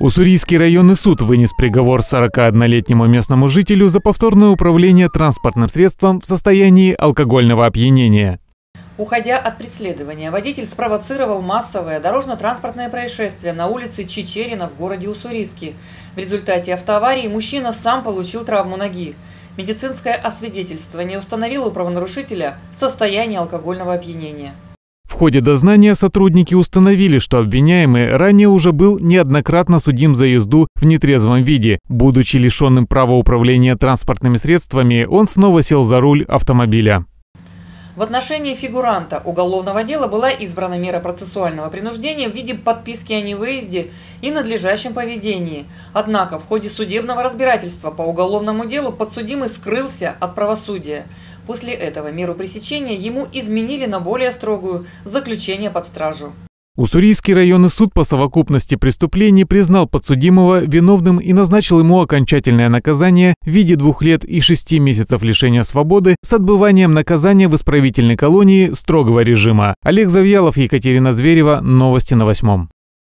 Уссурийский районный суд вынес приговор 41-летнему местному жителю за повторное управление транспортным средством в состоянии алкогольного опьянения. Уходя от преследования, водитель спровоцировал массовое дорожно-транспортное происшествие на улице Чичерина в городе Уссурийске. В результате автоаварии мужчина сам получил травму ноги. Медицинское освидетельствование установило у правонарушителя состояние алкогольного опьянения. В ходе дознания сотрудники установили, что обвиняемый ранее уже был неоднократно судим за езду в нетрезвом виде. Будучи лишенным права управления транспортными средствами, он снова сел за руль автомобиля. В отношении фигуранта уголовного дела была избрана мера процессуального принуждения в виде подписки о невыезде и надлежащем поведении. Однако в ходе судебного разбирательства по уголовному делу подсудимый скрылся от правосудия. После этого меру пресечения ему изменили на более строгую – заключение под стражу. Уссурийский районный суд по совокупности преступлений признал подсудимого виновным и назначил ему окончательное наказание в виде 2 лет и 6 месяцев лишения свободы с отбыванием наказания в исправительной колонии строгого режима. Олег Завьялов, Екатерина Зверева. Новости на 8.